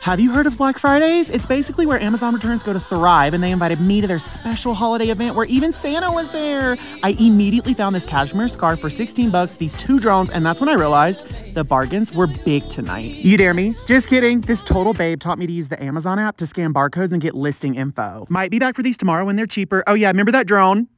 Have you heard of Black Fridays? It's basically where Amazon returns go to thrive, and they invited me to their special holiday event where even Santa was there. I immediately found this cashmere scarf for 16 bucks, these 2 drones, and that's when I realized the bargains were big tonight. You dare me? Just kidding. This total babe taught me to use the Amazon app to scan barcodes and get listing info. Might be back for these tomorrow when they're cheaper. Oh yeah, remember that drone?